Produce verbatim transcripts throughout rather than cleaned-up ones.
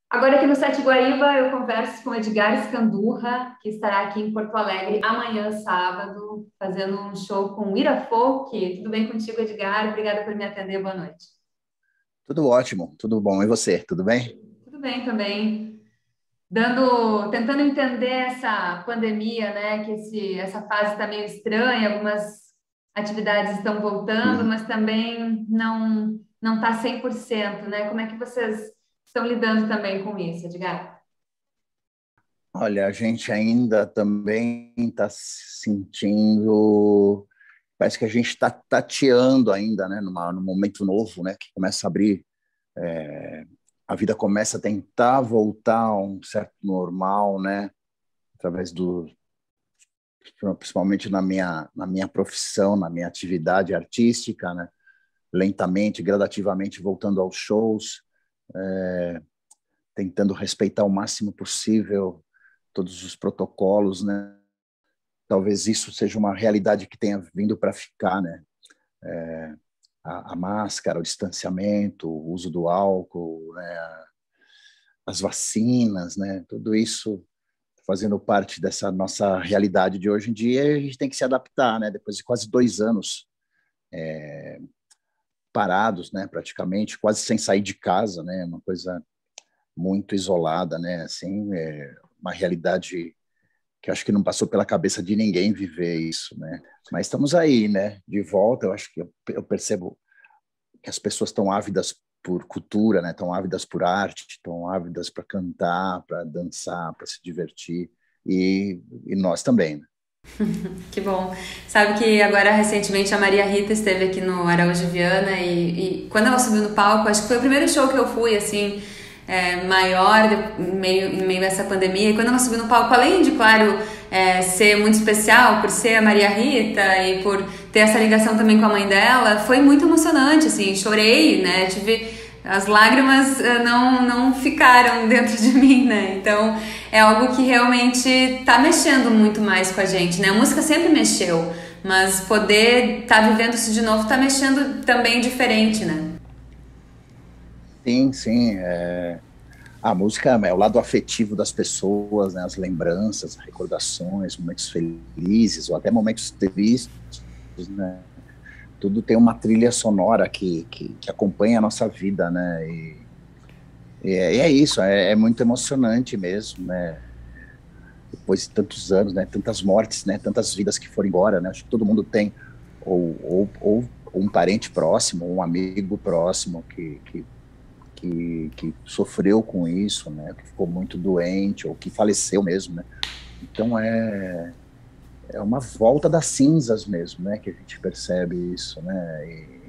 Agora aqui no Sete Guaíba eu converso com Edgar Escandurra, que estará aqui em Porto Alegre amanhã, sábado, fazendo um show com Ira Folk. Tudo bem contigo, Edgar? Obrigada por me atender. Boa noite. Tudo ótimo, tudo bom. E você, tudo bem? Tudo bem também. Dando, tentando entender essa pandemia, né? Que esse, essa fase está meio estranha. Algumas atividades estão voltando, Uhum. mas também não não está cem por cento, né? Como é que vocês estão lidando também com isso, Edgar? Olha, a gente ainda também está sentindo, parece que a gente está tateando ainda, né, numa, num momento novo, né, que começa a abrir, é, a vida começa a tentar voltar a um certo normal, né, através do, principalmente na minha, na minha profissão, na minha atividade artística, né, lentamente, gradativamente voltando aos shows, é, tentando respeitar o máximo possível todos os protocolos, né? Talvez isso seja uma realidade que tenha vindo para ficar, né? É, a, a máscara, o distanciamento, o uso do álcool, né? As vacinas, né? Tudo isso fazendo parte dessa nossa realidade de hoje em dia, a gente tem que se adaptar, né? Depois de quase dois anos é, parados, né? Praticamente, quase sem sair de casa, né? Uma coisa muito isolada, né? Assim, é uma realidade que eu acho que não passou pela cabeça de ninguém viver isso, né? Mas estamos aí, né? De volta, eu acho que eu, eu percebo que as pessoas estão ávidas por cultura, né? Estão ávidas por arte, estão ávidas para cantar, para dançar, para se divertir, e, e nós também, né? Que bom. Sabe que agora, recentemente, a Maria Rita esteve aqui no Araújo Viana e, e quando ela subiu no palco, acho que foi o primeiro show que eu fui, assim, é, maior, de, em, meio, em meio a essa pandemia. E quando ela subiu no palco, além de, claro, é, ser muito especial por ser a Maria Rita e por ter essa ligação também com a mãe dela, foi muito emocionante, assim, chorei, né, tive as lágrimas uh, não, não ficaram dentro de mim, né? Então é algo que realmente tá mexendo muito mais com a gente, né? A música sempre mexeu, mas poder tá vivendo isso de novo tá mexendo também diferente, né? Sim, sim. É... A música é o lado afetivo das pessoas, né? As lembranças, recordações, momentos felizes ou até momentos tristes, né? Tudo tem uma trilha sonora que, que, que acompanha a nossa vida, né? E, e, é, e é isso, é, é muito emocionante mesmo, né? Depois de tantos anos, né? Tantas mortes, né? Tantas vidas que foram embora, né? Acho que todo mundo tem ou, ou, ou um parente próximo, um amigo próximo que, que, que, que sofreu com isso, né? Que ficou muito doente ou que faleceu mesmo, né? Então é é uma volta das cinzas mesmo, né? Que a gente percebe isso, né? E,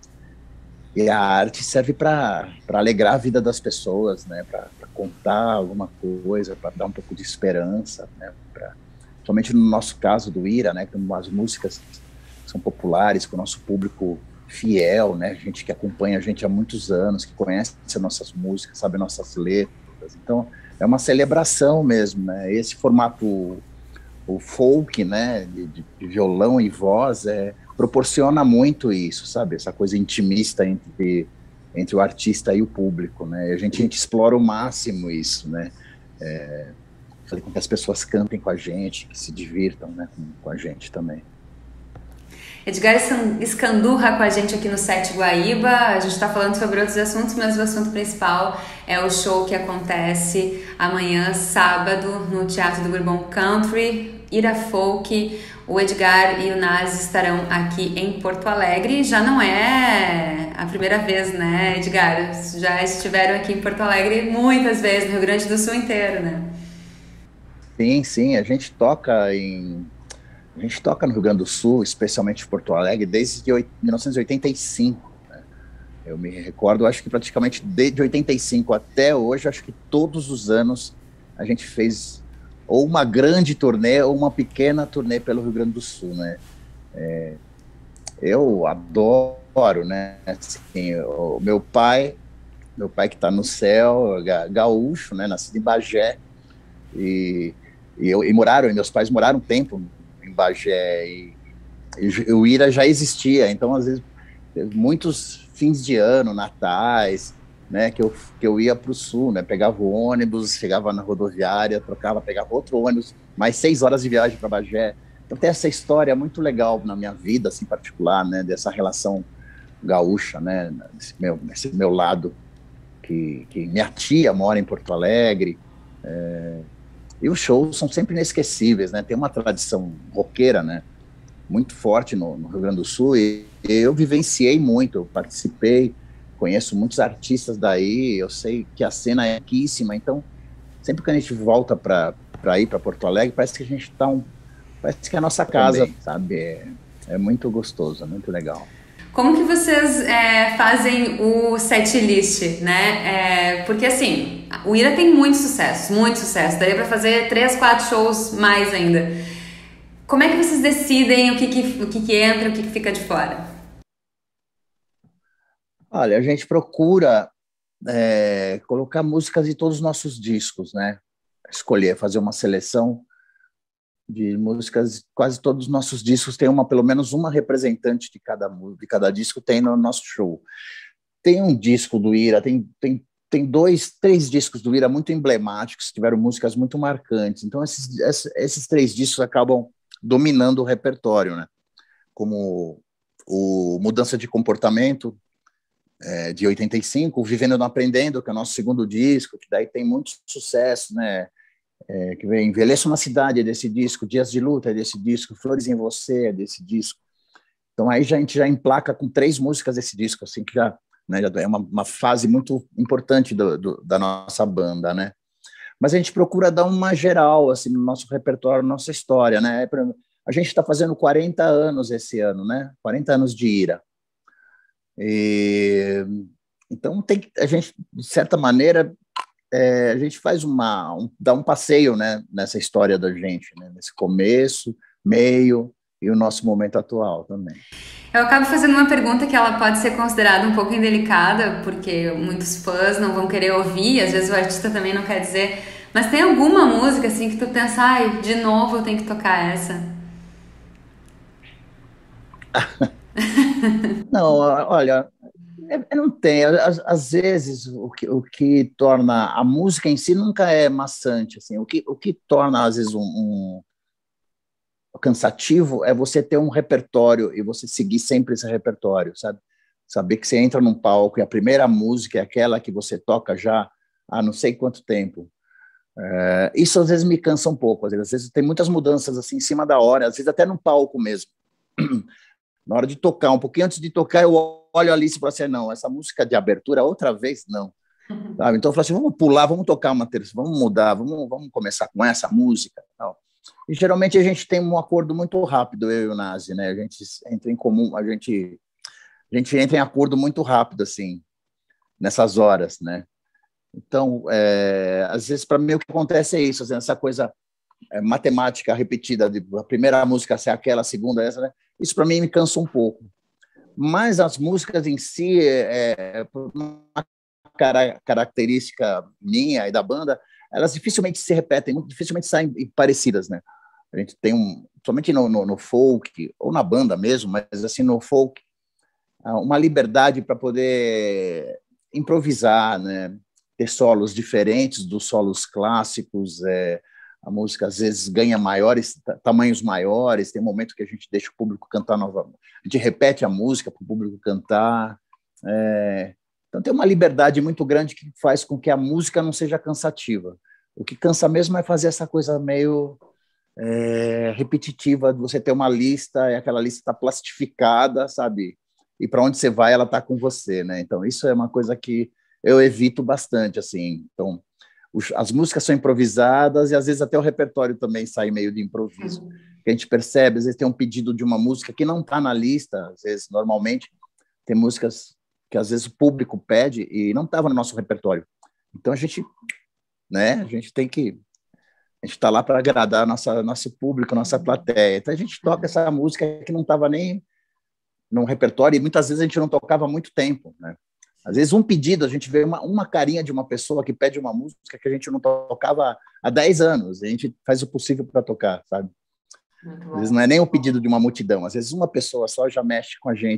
E a arte serve para alegrar a vida das pessoas, né? Para contar alguma coisa, para dar um pouco de esperança, né? Pra, somente no nosso caso do Ira, né? Que as músicas são populares, com o nosso público fiel, né? Gente que acompanha a gente há muitos anos, que conhece as nossas músicas, sabe nossas letras. Então, é uma celebração mesmo, né? Esse formato, o folk, né? De, de violão e voz, é proporciona muito isso, sabe? Essa coisa intimista entre, entre o artista e o público, né? E a gente, a gente explora o máximo isso, né? É, fazer com que as pessoas cantem com a gente, que se divirtam, né? Com, com a gente também. Edgar Escandurra com a gente aqui no Sete Guaíba. A gente está falando sobre outros assuntos, mas o assunto principal é o show que acontece amanhã, sábado, no Teatro do Bourbon Country, Ira Folk. O Edgar e o Naz estarão aqui em Porto Alegre. Já não é a primeira vez, né, Edgar? Já estiveram aqui em Porto Alegre muitas vezes, no Rio Grande do Sul inteiro, né? Sim, sim, a gente toca em a gente toca no Rio Grande do Sul, especialmente em Porto Alegre, desde mil novecentos e oitenta e cinco. Né? Eu me recordo, acho que praticamente desde oitenta e cinco até hoje, acho que todos os anos a gente fez ou uma grande turnê ou uma pequena turnê pelo Rio Grande do Sul, né? É, eu adoro, né? Assim, o meu pai, meu pai que está no céu, gaúcho, né? Nascido em Bagé, e, e, eu, e moraram, e meus pais moraram um tempo em Bagé, e, e o Ira já existia, então às vezes muitos fins de ano, natais, né, que eu, que eu ia para o sul, né, pegava o ônibus, chegava na rodoviária, trocava, pegava outro ônibus, mais seis horas de viagem para Bagé. Então tem essa história muito legal na minha vida, assim, particular, né, dessa relação gaúcha, né, desse meu, desse meu lado, que, que minha tia mora em Porto Alegre, é, e os shows são sempre inesquecíveis, né, tem uma tradição roqueira, né, muito forte no, no Rio Grande do Sul, e, e eu vivenciei muito, eu participei, conheço muitos artistas daí, eu sei que a cena é riquíssima, então sempre que a gente volta para ir para Porto Alegre, parece que a gente está um, parece que é a nossa casa, também, sabe? É, é muito gostoso, é muito legal. Como que vocês é, fazem o set list, né? É, porque assim, o Ira tem muito sucesso, muito sucesso. Daria para fazer três, quatro shows mais ainda. Como é que vocês decidem o que que, o que, que entra, o que, que fica de fora? Olha, a gente procura é, colocar músicas de todos os nossos discos, né? Escolher, fazer uma seleção de músicas. Quase todos os nossos discos tem uma, pelo menos uma representante de cada de cada disco tem no nosso show. Tem um disco do Ira, tem tem tem dois, três discos do Ira muito emblemáticos, tiveram músicas muito marcantes. Então esses esses, esses três discos acabam dominando o repertório, né? Como o Mudança de Comportamento, é, de oitenta e cinco, Vivendo Não Aprendendo, que é o nosso segundo disco, que daí tem muito sucesso, né? É, que vem Envelheço na Cidade, é desse disco, Dias de Luta é desse disco, Flores em Você é desse disco. Então aí já, a gente já emplaca com três músicas desse disco, assim, que já, né, já é uma, uma fase muito importante do, do, da nossa banda, né? Mas a gente procura dar uma geral, assim, no nosso repertório, na nossa história, né? A gente está fazendo quarenta anos esse ano, né? quarenta anos de Ira. E, então tem a gente, de certa maneira, é, a gente faz uma um, dá um passeio, né, nessa história da gente, né, nesse começo, meio e o nosso momento atual também. Eu acabo fazendo uma pergunta que ela pode ser considerada um pouco indelicada, porque muitos fãs não vão querer ouvir, às vezes o artista também não quer dizer, mas tem alguma música assim que tu pensa, ai, de novo eu tenho que tocar essa? Não, olha, é, não tem. Às, às vezes, o que, o que torna a música em si nunca é maçante. Assim, o, que, o que torna, às vezes, um, um cansativo é você ter um repertório e você seguir sempre esse repertório, sabe? Saber que você entra num palco e a primeira música é aquela que você toca já há não sei quanto tempo. É, isso, às vezes, me cansa um pouco. Às vezes, às vezes tem muitas mudanças assim em cima da hora, às vezes até no palco mesmo. Na hora de tocar, um pouquinho antes de tocar, eu olho ali e falo assim, não, essa música de abertura, outra vez, não. Sabe? Então eu falo assim, vamos pular, vamos tocar uma terça, vamos mudar, vamos, vamos começar com essa música. Tal. E geralmente a gente tem um acordo muito rápido, eu e o Nazi, né? A gente entra em comum, a gente, a gente entra em acordo muito rápido, assim, nessas horas, né? Então, é, às vezes, para mim, o que acontece é isso, assim, essa coisa é, matemática repetida, de, a primeira música ser aquela, a segunda essa, né? Isso para mim me cansa um pouco. Mas as músicas em si, é, por uma cara, característica minha e da banda, elas dificilmente se repetem, muito dificilmente saem parecidas, né? A gente tem um, somente no, no, no folk, ou na banda mesmo, mas assim, no folk, uma liberdade para poder improvisar, né? Ter solos diferentes dos solos clássicos, é, a música às vezes ganha maiores, tamanhos maiores, tem um momento que a gente deixa o público cantar novamente, a gente repete a música para o público cantar, é, então tem uma liberdade muito grande que faz com que a música não seja cansativa. O que cansa mesmo é fazer essa coisa meio é, repetitiva, de você ter uma lista, e aquela lista está plastificada, sabe? E para onde você vai, ela está com você, né? Então isso é uma coisa que eu evito bastante, assim. Então, os, as músicas são improvisadas e às vezes até o repertório também sai meio de improviso. Uhum. A gente percebe, às vezes tem um pedido de uma música que não está na lista, às vezes, normalmente, tem músicas que às vezes o público pede e não estava no nosso repertório. Então a gente, né, a gente tem que, a gente está lá para agradar nossa, nosso público, nossa plateia. Então a gente toca essa música que não estava nem no repertório e muitas vezes a gente não tocava há muito tempo, né? Às vezes um pedido, a gente vê uma, uma carinha de uma pessoa que pede uma música que a gente não tocava há dez anos, a gente faz o possível para tocar, sabe? Às vezes não é nem o pedido de uma multidão, às vezes uma pessoa só já mexe com a gente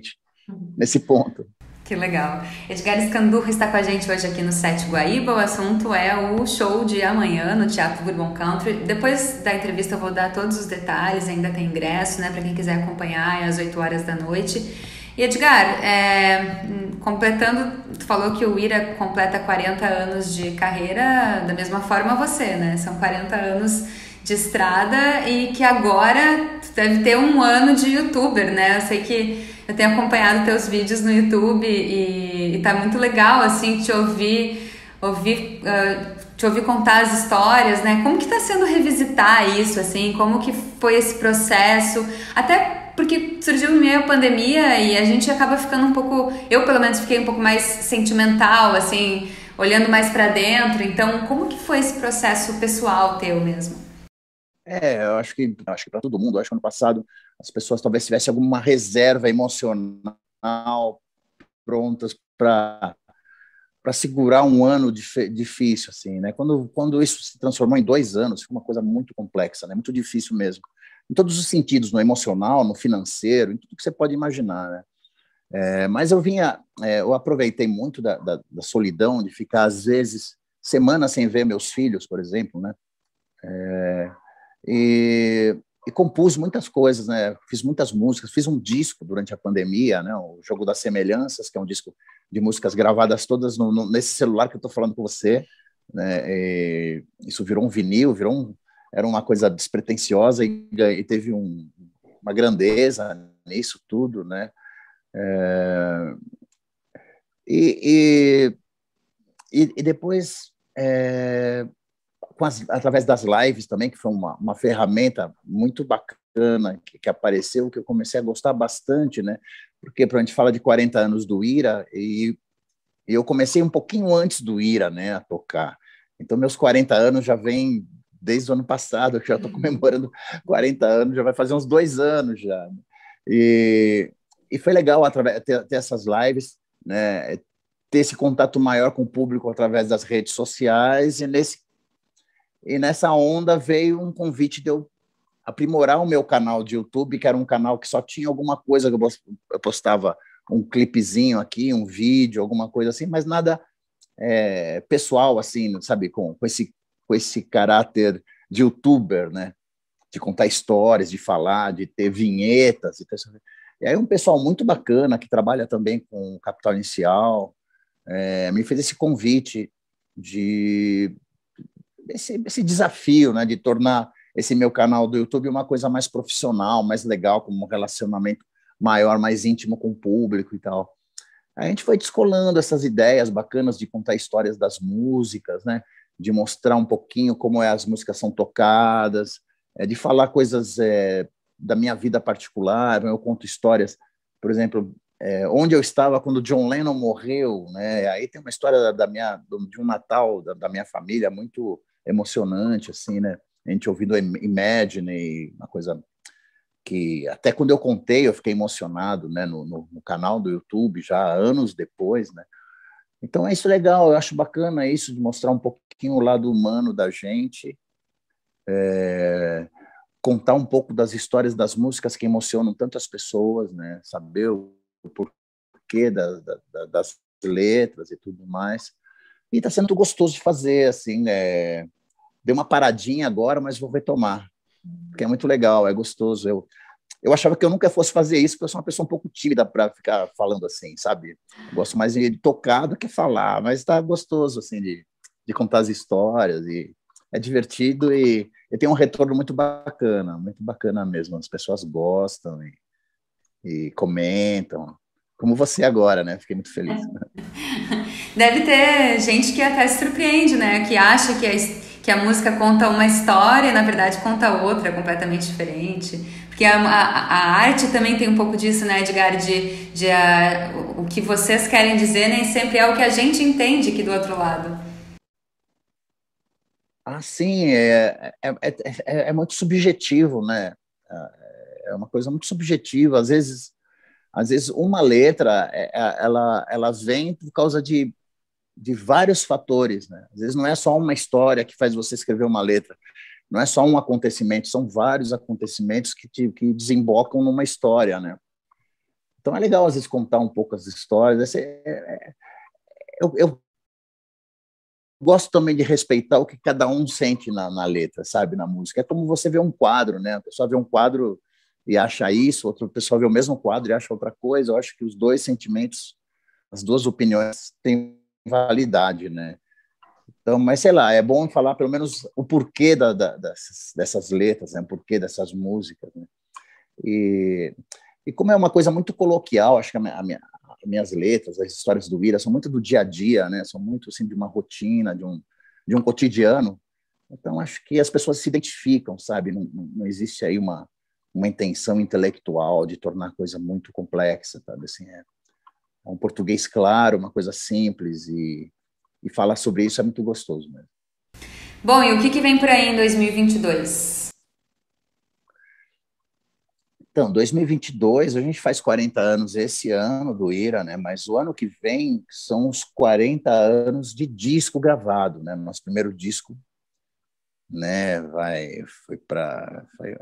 nesse ponto. Que legal. Edgar Escandurra está com a gente hoje aqui no Sete Guaíba. O assunto é o show de amanhã no Teatro Bourbon Country. Depois da entrevista eu vou dar todos os detalhes, ainda tem ingresso, né, para quem quiser acompanhar, é às oito horas da noite. E Edgar, é, completando, tu falou que o Ira completa quarenta anos de carreira, da mesma forma você, né? São quarenta anos de estrada e que agora tu deve ter um ano de youtuber, né? Eu sei que eu tenho acompanhado teus vídeos no YouTube e, e tá muito legal, assim, te ouvir, ouvir, uh, te ouvir contar as histórias, né? Como que tá sendo revisitar isso, assim? Como que foi esse processo? Até porque surgiu no meio da pandemia e a gente acaba ficando um pouco... Eu, pelo menos, fiquei um pouco mais sentimental, assim, olhando mais pra dentro. Então, como que foi esse processo pessoal teu mesmo? É, eu acho que, acho que para todo mundo, acho que ano passado as pessoas talvez tivessem alguma reserva emocional prontas para para segurar um ano dif, difícil, assim, né? Quando, quando isso se transformou em dois anos, foi uma coisa muito complexa, né? Muito difícil mesmo. Em todos os sentidos, no emocional, no financeiro, em tudo que você pode imaginar, né? É, mas eu vinha, é, eu aproveitei muito da, da, da solidão, de ficar, às vezes, semanas sem ver meus filhos, por exemplo, né? É, e, e compus muitas coisas, né? Fiz muitas músicas, fiz um disco durante a pandemia, né? O Jogo das Semelhanças, que é um disco de músicas gravadas todas no, no, nesse celular que eu estou falando com você, né? E isso virou um vinil, virou um, era uma coisa despretensiosa e, e teve um, uma grandeza nisso tudo, né? É, e, e, e depois é, com as, através das lives também, que foi uma, uma ferramenta muito bacana que, que apareceu, que eu comecei a gostar bastante, né? Porque a gente fala de quarenta anos do Ira e, e eu comecei um pouquinho antes do Ira, né, a tocar. Então, meus quarenta anos já vem desde o ano passado, eu já estou comemorando quarenta anos, já vai fazer uns dois anos já. E, e foi legal através, ter, ter essas lives, né, ter esse contato maior com o público através das redes sociais, e nesse E nessa onda veio um convite de eu aprimorar o meu canal de YouTube, que era um canal que só tinha alguma coisa, que eu postava um clipezinho aqui, um vídeo, alguma coisa assim, mas nada é, pessoal, assim, sabe, com, com, esse, com esse caráter de youtuber, né? De contar histórias, de falar, de ter vinhetas. E, e aí um pessoal muito bacana, que trabalha também com Capital Inicial, é, me fez esse convite de Esse, esse desafio, né, de tornar esse meu canal do YouTube uma coisa mais profissional, mais legal, com um relacionamento maior, mais íntimo com o público e tal. A gente foi descolando essas ideias bacanas de contar histórias das músicas, né, de mostrar um pouquinho como é, as músicas são tocadas, é, de falar coisas é, da minha vida particular. Eu conto histórias, por exemplo, é, onde eu estava quando John Lennon morreu, né? Aí tem uma história da minha, de um Natal da, da minha família muito emocionante, assim, né? A gente ouvindo Imagine, uma coisa que até quando eu contei eu fiquei emocionado, né? No, no, no canal do YouTube, já anos depois, né? Então é isso legal, eu acho bacana isso, de mostrar um pouquinho o lado humano da gente, é, contar um pouco das histórias das músicas que emocionam tantas pessoas, né? Saber o porquê da, da, das letras e tudo mais. E está sendo muito gostoso de fazer, assim, é, deu uma paradinha agora, mas vou retomar, porque é muito legal, é gostoso. Eu, eu achava que eu nunca fosse fazer isso, porque eu sou uma pessoa um pouco tímida para ficar falando assim, sabe? Eu gosto mais de tocar do que falar, mas está gostoso, assim, de, de contar as histórias, e é divertido, e, e tem um retorno muito bacana, muito bacana mesmo, as pessoas gostam e, e comentam, como você agora, né? Fiquei muito feliz. Deve ter gente que até se surpreende, né? Que acha que a, que a música conta uma história e, na verdade, conta outra, completamente diferente. Porque a, a, a arte também tem um pouco disso, né, Edgar? De, de a, o que vocês querem dizer nem sempre é o que a gente entende aqui do outro lado. Ah, sim, é, é, é, é muito subjetivo, né? É uma coisa muito subjetiva. Às vezes, às vezes uma letra, ela, ela vem por causa de de vários fatores, né? Às vezes não é só uma história que faz você escrever uma letra, não é só um acontecimento, são vários acontecimentos que, te, que desembocam numa história, né? Então é legal, às vezes, contar um pouco as histórias. É, é, eu, eu gosto também de respeitar o que cada um sente na, na letra, sabe, na música. É como você vê um quadro, né? A pessoa vê um quadro e acha isso, outra pessoa vê o mesmo quadro e acha outra coisa. Eu acho que os dois sentimentos, as duas opiniões têm validade, né? Então, mas sei lá, é bom falar pelo menos o porquê da, da, dessas, dessas letras, né? O porquê dessas músicas, né? E, e como é uma coisa muito coloquial, acho que a minha, a minha, as minhas letras, as histórias do Ira, são muito do dia a dia, né? São muito assim, de uma rotina, de um, de um cotidiano. Então, acho que as pessoas se identificam, sabe? Não, não existe aí uma, uma intenção intelectual de tornar a coisa muito complexa, sabe? Assim, é um português claro, uma coisa simples, e, e falar sobre isso é muito gostoso mesmo. Bom, e o que, que vem por aí em dois mil e vinte e dois? Então, dois mil e vinte e dois, a gente faz quarenta anos esse ano do Ira, né? Mas o ano que vem são os quarenta anos de disco gravado, né? Nosso primeiro disco, né? Vai, foi para, foi,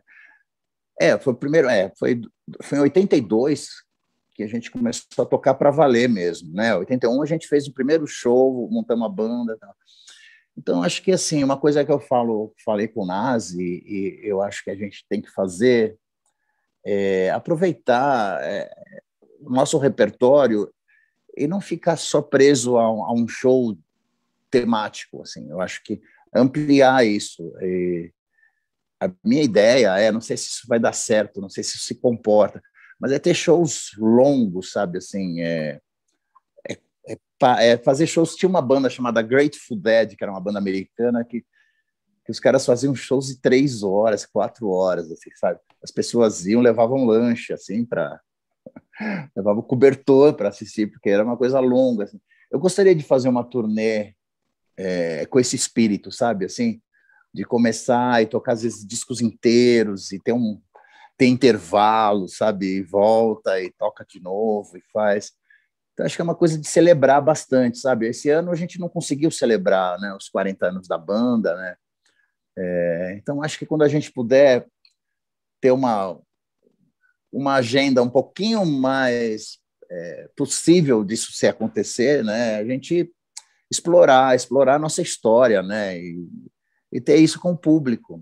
é, foi o primeiro, é, foi, foi em oitenta e dois que a gente começou a tocar para valer mesmo, né? Em oitenta e um a gente fez o primeiro show, montamos uma banda, tá? Então, acho que, assim, uma coisa que eu falo, falei com o Nazi, e eu acho que a gente tem que fazer é aproveitar é, o nosso repertório e não ficar só preso a um, a um show temático, assim. Eu acho que ampliar isso. E a minha ideia é, não sei se isso vai dar certo, não sei se isso se comporta, mas é ter shows longos, sabe, assim, é, é, é, é fazer shows. Tinha uma banda chamada Grateful Dead, que era uma banda americana, que, que os caras faziam shows de três horas, quatro horas, assim, sabe? As pessoas iam, levavam lanche, assim, para levavam cobertor para assistir, porque era uma coisa longa, assim. Eu gostaria de fazer uma turnê é, com esse espírito, sabe, assim, de começar e tocar às vezes discos inteiros e ter um ter intervalo, sabe, e volta e toca de novo e faz. Então, acho que é uma coisa de celebrar bastante, sabe? Esse ano a gente não conseguiu celebrar, né, os quarenta anos da banda, né? É, então, acho que quando a gente puder ter uma, uma agenda um pouquinho mais é, possível disso se acontecer, né, a gente explorar, explorar a nossa história, né, e, e ter isso com o público.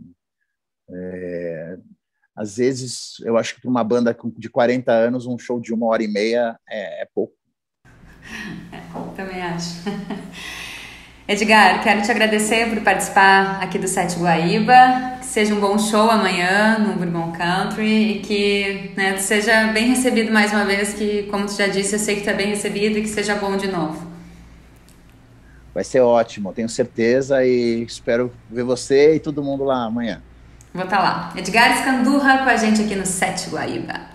É, às vezes, eu acho que para uma banda de quarenta anos, um show de uma hora e meia é, é pouco. É, também acho. Edgar, quero te agradecer por participar aqui do Sete Guaíba, que seja um bom show amanhã no Bourbon Country e que, né, seja bem recebido mais uma vez, que, como tu já disse, eu sei que tu é bem recebido e que seja bom de novo. Vai ser ótimo, tenho certeza, e espero ver você e todo mundo lá amanhã. Vou estar lá. Edgar Escandurra com a gente aqui no Sete Guaíba.